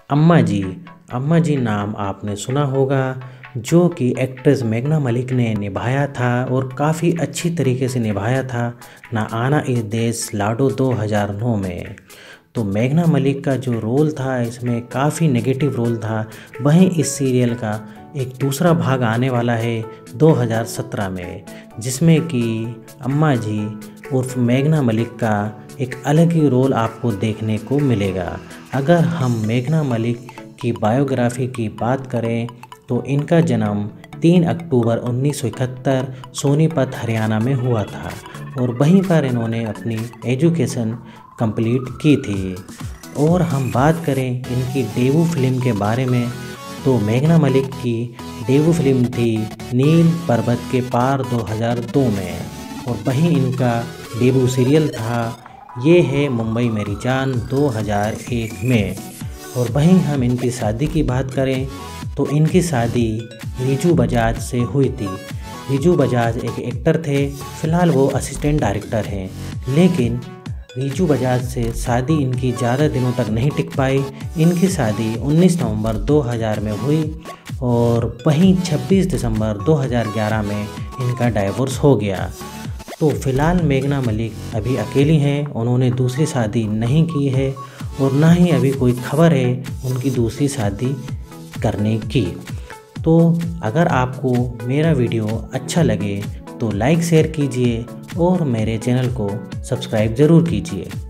अम्मा जी नाम आपने सुना होगा, जो कि एक्ट्रेस मेघना मलिक ने निभाया था और काफ़ी अच्छी तरीके से निभाया था ना आना इस देश लाडो 2009 में। तो मेघना मलिक का जो रोल था इसमें काफ़ी नेगेटिव रोल था। वहीं इस सीरियल का एक दूसरा भाग आने वाला है 2017 में, जिसमें कि अम्मा जी उर्फ मेघना मलिक का एक अलग ही रोल आपको देखने को मिलेगा। अगर हम मेघना मलिक की बायोग्राफी की बात करें तो इनका जन्म 3 अक्टूबर 1971 सोनीपत हरियाणा में हुआ था और वहीं पर इन्होंने अपनी एजुकेशन कंप्लीट की थी। और हम बात करें इनकी डेब्यू फिल्म के बारे में तो मेघना मलिक की डेब्यू फिल्म थी नील पर्वत के पार 2002 में, और वहीं इनका डेब्यू सीरियल था ये है मुंबई मेरी जान 2001 में। और वहीं हम इनकी शादी की बात करें तो इनकी शादी रीजू बजाज से हुई थी। रीजू बजाज एक एक्टर थे, फ़िलहाल वो असिस्टेंट डायरेक्टर हैं, लेकिन रीजू बजाज से शादी इनकी ज़्यादा दिनों तक नहीं टिक पाई। इनकी शादी 19 नवंबर 2000 में हुई और वहीं 26 दिसंबर 2011 में इनका डाइवोर्स हो गया। तो फ़िलहाल मेघना मलिक अभी अकेली हैं, उन्होंने दूसरी शादी नहीं की है और ना ही अभी कोई खबर है उनकी दूसरी शादी करने की। तो अगर आपको मेरा वीडियो अच्छा लगे तो लाइक शेयर कीजिए और मेरे चैनल को सब्सक्राइब ज़रूर कीजिए।